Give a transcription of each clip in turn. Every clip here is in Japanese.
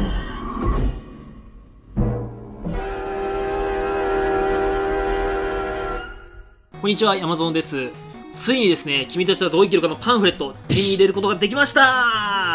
こんにちは、山園です。ついにですね、君たちはどう生きるかのパンフレット、手に入れることができました。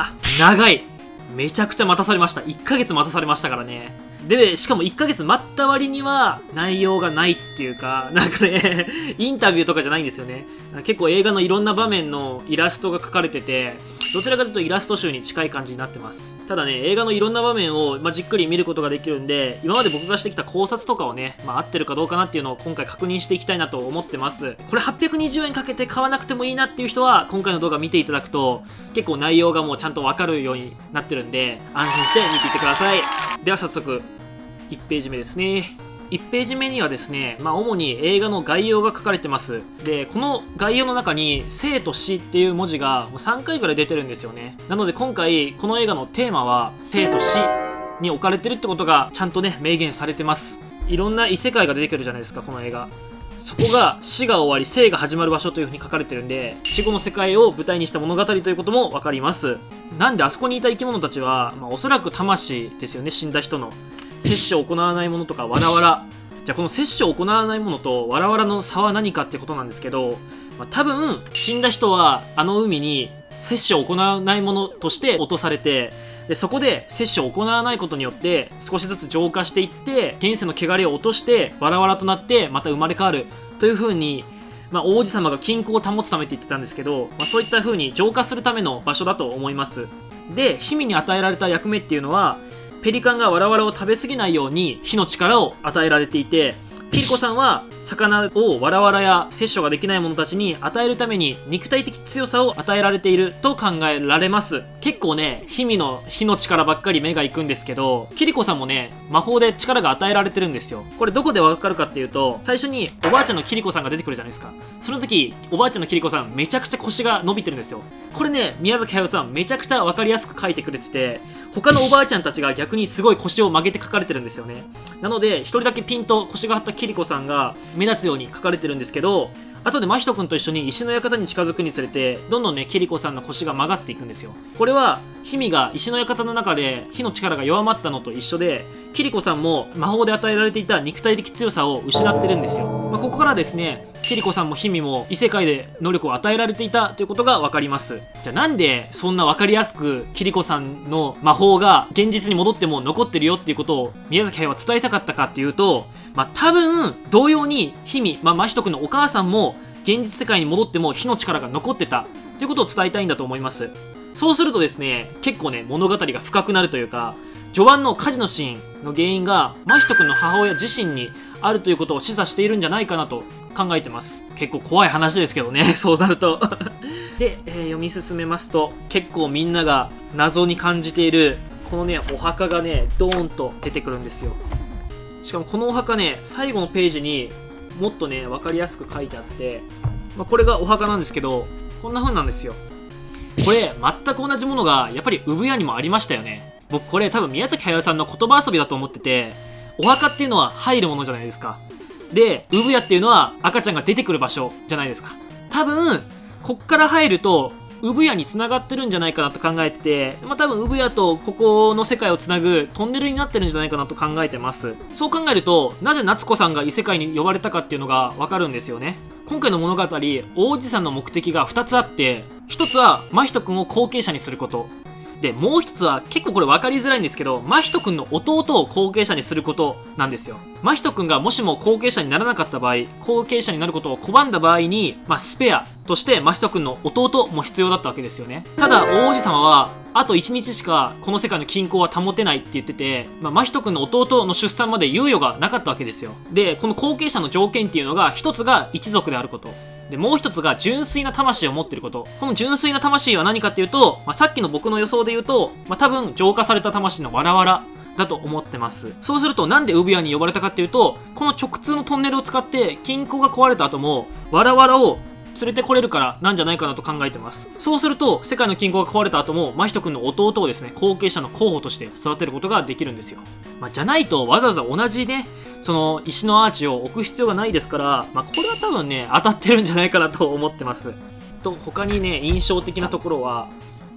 長い。めちゃくちゃ待たされました。1ヶ月待たされましたからね。で、しかも1ヶ月待った割には、内容がないっていうか、なんかね、インタビューとかじゃないんですよね。結構映画のいろんな場面のイラストが描かれてて、どちらかというとイラスト集に近い感じになってます。ただね、映画のいろんな場面を、じっくり見ることができるんで、今まで僕がしてきた考察とかをね、合ってるかどうかなっていうのを今回確認していきたいなと思ってます。これ820円かけて買わなくてもいいなっていう人は、今回の動画見ていただくと、結構内容がもうちゃんとわかるようになってるんで、安心して見ていってください。では早速、1ページ目ですね。1ページ目にはですね、主に映画の概要が書かれてます。で、この概要の中に生と死っていう文字がもう3回ぐらい出てるんですよね。なので今回この映画のテーマは生と死に置かれてるってことがちゃんとね明言されてます。いろんな異世界が出てくるじゃないですか、この映画。そこが死が終わり生が始まる場所というふうに書かれてるんで、死後の世界を舞台にした物語ということも分かります。なんであそこにいた生き物たちは、おそらく魂ですよね、死んだ人の。摂取を行わないものとかわらわら。じゃあこの摂取を行わないものとわらわらの差は何かってことなんですけど、多分死んだ人はあの海に摂取を行わないものとして落とされて、でそこで摂取を行わないことによって少しずつ浄化していって現世の汚れを落としてわらわらとなってまた生まれ変わるという風に、王子様が均衡を保つためって言ってたんですけど、そういった風に浄化するための場所だと思います。で、氷見に与えられた役目っていうのは、ペリカンがわらわらを食べ過ぎないように火の力を与えられていて、キリコさんは魚をわらわらや摂取ができない者たちに与えるために肉体的強さを与えられていると考えられます。結構ね、氷見の火の力ばっかり目が行くんですけど、キリコさんもね、魔法で力が与えられてるんですよ。これどこでわかるかっていうと、最初におばあちゃんのキリコさんが出てくるじゃないですか。その時、おばあちゃんのキリコさんめちゃくちゃ腰が伸びてるんですよ。これね、宮崎駿さんめちゃくちゃわかりやすく書いてくれてて、他のおばあちゃんたちが逆にすごい腰を曲げて書かれてるんですよね。なので、一人だけピンと腰が張ったキリコさんが目立つように書かれてるんですけど、後で真人君と一緒に石の館に近づくにつれて、どんどんね、キリコさんの腰が曲がっていくんですよ。これは、氷見が石の館の中で火の力が弱まったのと一緒で、キリコさんも魔法で与えられていた肉体的強さを失ってるんですよ。ここからですね、キリコさんも氷見も異世界で能力を与えられていたということが分かります。じゃあなんでそんな分かりやすくキリコさんの魔法が現実に戻っても残ってるよっていうことを宮崎駿は伝えたかったかっていうと、多分同様に氷見、真人君のお母さんも現実世界に戻っても火の力が残ってたということを伝えたいんだと思います。そうするとですね、結構ね物語が深くなるというか、序盤の火事のシーンの原因が真人君の母親自身にあるということを示唆しているんじゃないかなと考えてます。結構怖い話ですけどね、そうなるとで、読み進めますと、結構みんなが謎に感じているこのねお墓がねドーンと出てくるんですよ。しかもこのお墓ね、最後のページにもっとね分かりやすく書いてあって、これがお墓なんですけど、こんな風なんですよ。これ全く同じものがやっぱり産屋にもありましたよね。僕これ多分宮崎駿さんの言葉遊びだと思ってて、お墓っていうのは入るものじゃないですか。で、産屋っていうのは赤ちゃんが出てくる場所じゃないですか。多分こっから入ると産屋に繋がってるんじゃないかなと考えてて、多分産屋とここの世界をつなぐトンネルになってるんじゃないかなと考えてます。そう考えると、なぜ夏子さんが異世界に呼ばれたかっていうのがわかるんですよね。今回の物語、王子さんの目的が2つあって、1つは真人君を後継者にすること。で、もう1つは結構これ分かりづらいんですけど、真人君の弟を後継者にすることなんですよ。真人君がもしも後継者にならなかった場合、後継者になることを拒んだ場合に、スペアとして真人君の弟も必要だったわけですよね。ただ、王子様は、あと1日しかこの世界の均衡は保てないって言ってて、真人君の弟の出産まで猶予がなかったわけですよ。で、この後継者の条件っていうのが、1つが一族であること。で、もう一つが純粋な魂を持っていること。この純粋な魂は何かっていうと、さっきの僕の予想で言うと、多分浄化された魂のわらわらだと思ってます。そうすると、なんで産屋に呼ばれたかっていうと、この直通のトンネルを使って金庫が壊れた後もわらわらを連れてこれるからなんじゃないかなと考えてます。そうすると、世界の均衡が壊れた後も真人君の弟をですね、後継者の候補として育てることができるんですよ。じゃないとわざわざ同じね、その石のアーチを置く必要がないですから、これは多分ね当たってるんじゃないかなと思ってます。と他にね印象的なところは、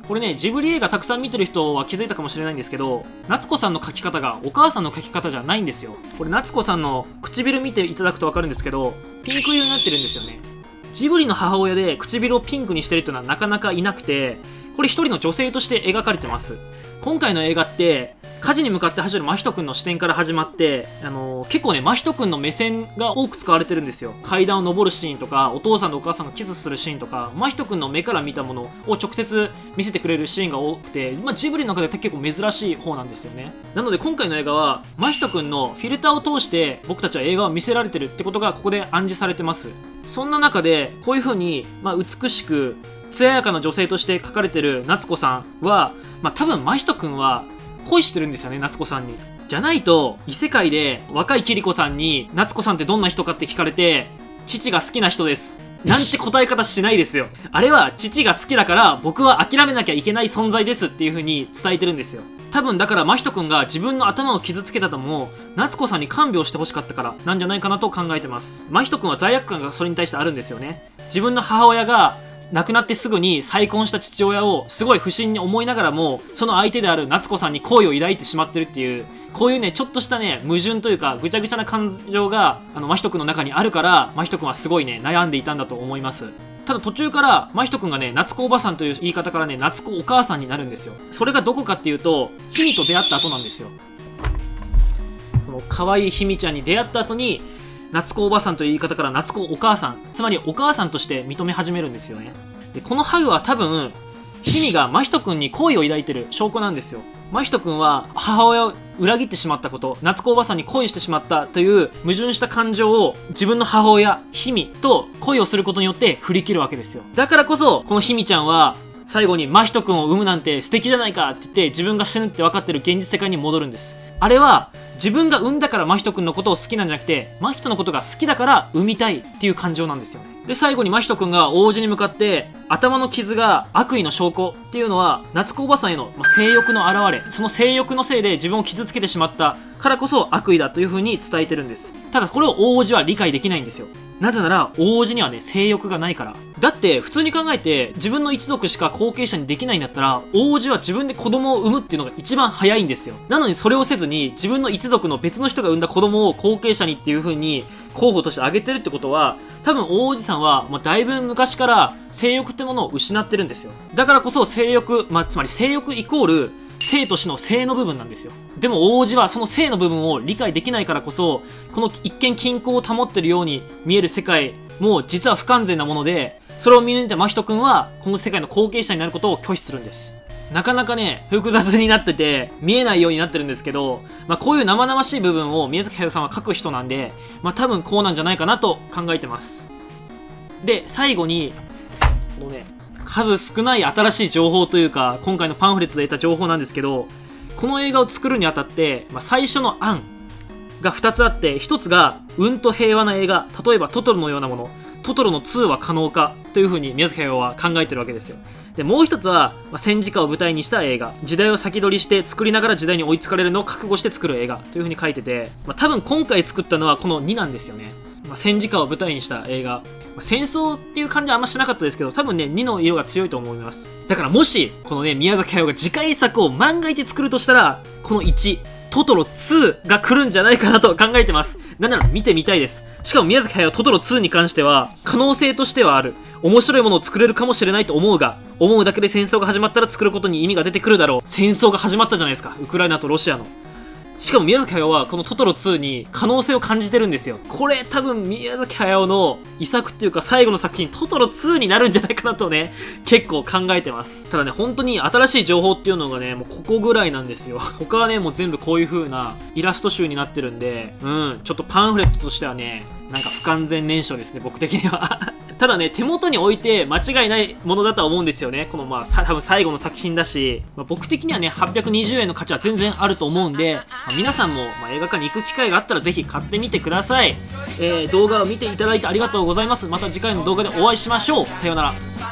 これね、ジブリ映画たくさん見てる人は気づいたかもしれないんですけど、夏子さんの描き方がお母さんの描き方じゃないんですよ。これ夏子さんの唇見ていただくと分かるんですけど、ピンク色になってるんですよね。ジブリの母親で唇をピンクにしてるっていうのはなかなかいなくて、これ一人の女性として描かれてます。今回の映画って火事に向かって走る真人君の視点から始まって、結構ね真人君の目線が多く使われてるんですよ。階段を登るシーンとか、お父さんとお母さんがキスするシーンとか、真人君の目から見たものを直接見せてくれるシーンが多くて、ジブリの中で結構珍しい方なんですよね。なので今回の映画は真人君のフィルターを通して僕たちは映画を見せられてるってことがここで暗示されてます。そんな中でこういう風に、美しく艶やかな女性として描かれてる夏子さんは、多分真人君は恋してるんですよね、夏子さんに。じゃないと異世界で若いキリコさんに夏子さんってどんな人かって聞かれて、父が好きな人ですなんて答え方しないですよ。あれは父が好きだから僕は諦めなきゃいけない存在ですっていう風に伝えてるんですよ。多分だから真人君が自分の頭を傷つけたのも夏子さんに看病してほしかったからなんじゃないかなと考えてます。真人君は罪悪感がそれに対してあるんですよね。自分の母親が亡くなってすぐに再婚した父親をすごい不審に思いながらも、その相手である夏子さんに好意を抱いてしまってるっていう、こういうねちょっとしたね矛盾というかぐちゃぐちゃな感情が真人君の中にあるから、真人君はすごいね悩んでいたんだと思います。ただ途中から真人君がね夏子おばさんという言い方からね夏子お母さんになるんですよ。それがどこかっていうと、ひみと出会った後なんですよ。この可愛いひみちゃんに出会った後に夏子おばさんという言い方から夏子お母さん、つまりお母さんとして認め始めるんですよね。でこのハグは多分ひみが真人君に好意を抱いてる証拠なんですよ。真人君は母親を裏切ってしまったこと、夏子おばさんに恋してしまったという矛盾した感情を自分の母親ひみと恋をすることによって振り切るわけですよ。だからこそこのひみちゃんは最後に真人君を産むなんて素敵じゃないかって言って自分が死ぬって分かってる現実世界に戻るんです。あれは自分が産んだから真人君のことを好きなんじゃなくて、真人のことが好きだから産みたいっていう感情なんですよね。で最後に真人君が王子に向かって頭の傷が悪意の証拠っていうのは夏子おばさんへの性欲の表れ、その性欲のせいで自分を傷つけてしまったからこそ悪意だという風に伝えてるんです。ただこれを王子は理解できないんですよ。なぜなら王子にはね性欲がないから。だって普通に考えて自分の一族しか後継者にできないんだったら、王子は自分で子供を産むっていうのが一番早いんですよ。なのにそれをせずに自分の一族の別の人が産んだ子供を後継者にっていう風に候補として挙げてるってことは、多分王子さんはだいぶ昔から性欲ってものを失ってるんですよ。だからこそ性欲、つまり性欲イコール生と死の性の部分なんですよ。でも王子はその性の部分を理解できないからこそ、この一見均衡を保ってるように見える世界も実は不完全なもので、それを見抜いた真人君はこの世界の後継者になることを拒否するんです。なかなかね複雑になってて見えないようになってるんですけど、こういう生々しい部分を宮崎駿さんは描く人なんで、多分こうなんじゃないかなと考えてます。で最後にこのね数少ない新しい情報というか、今回のパンフレットで得た情報なんですけど、この映画を作るにあたって、最初の案が2つあって、1つがうんと平和な映画、例えばトトロのようなもの、トトロの2は可能かというふうに宮崎駿は考えてるわけですよ。でもう1つは、戦時下を舞台にした映画、時代を先取りして作りながら時代に追いつかれるのを覚悟して作る映画というふうに書いてて、多分今回作ったのはこの2なんですよね。戦時下を舞台にした映画、戦争っていう感じはあんましなかったですけど、多分ね2の色が強いと思います。だからもしこのね宮崎駿が次回作を万が一作るとしたら、この1トトロ2が来るんじゃないかなと考えてます。なんなら見てみたいです。しかも宮崎駿トトロ2に関しては可能性としてはある、面白いものを作れるかもしれないと思うが、思うだけで戦争が始まったら作ることに意味が出てくるだろう。戦争が始まったじゃないですか、ウクライナとロシアの。しかも宮崎駿はこのトトロ2に可能性を感じてるんですよ。これ多分宮崎駿の遺作っていうか最後の作品トトロ2になるんじゃないかなとね結構考えてます。ただね本当に新しい情報っていうのがねもうここぐらいなんですよ。他はねもう全部こういう風なイラスト集になってるんで、ちょっとパンフレットとしてはねなんか不完全燃焼ですね、僕的には。ただね手元に置いて間違いないものだとは思うんですよね。この多分最後の作品だし、僕的にはね820円の価値は全然あると思うんで、皆さんも映画館に行く機会があったらぜひ買ってみてください。動画を見ていただいてありがとうございます。また次回の動画でお会いしましょう。さようなら。